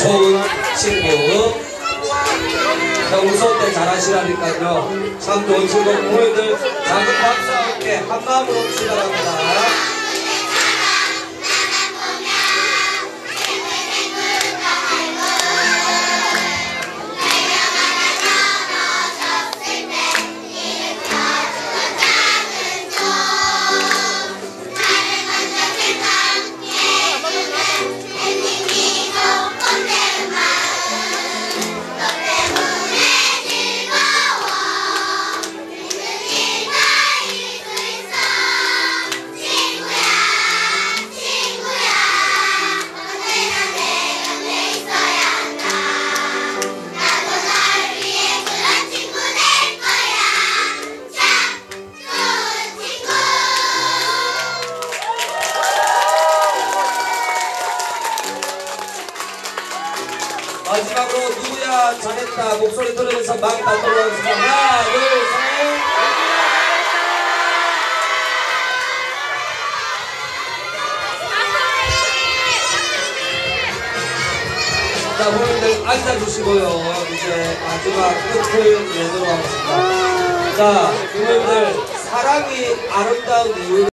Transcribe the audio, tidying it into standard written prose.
좋은 친구. 평소 때 잘하시라니까요. 참 좋은 친구. 부모님들 작은 박수와 함께 한마음으로 출발합니다. 마지막으로 누구야 잘했다 목소리 들으면서 막 따돌아가겠습니다. 하나 둘 셋. 자 부모님들 앉아주시고요. 이제 마지막 끝을 내도록 하겠습니다. 자 부모님들 사랑이 아름다운 이유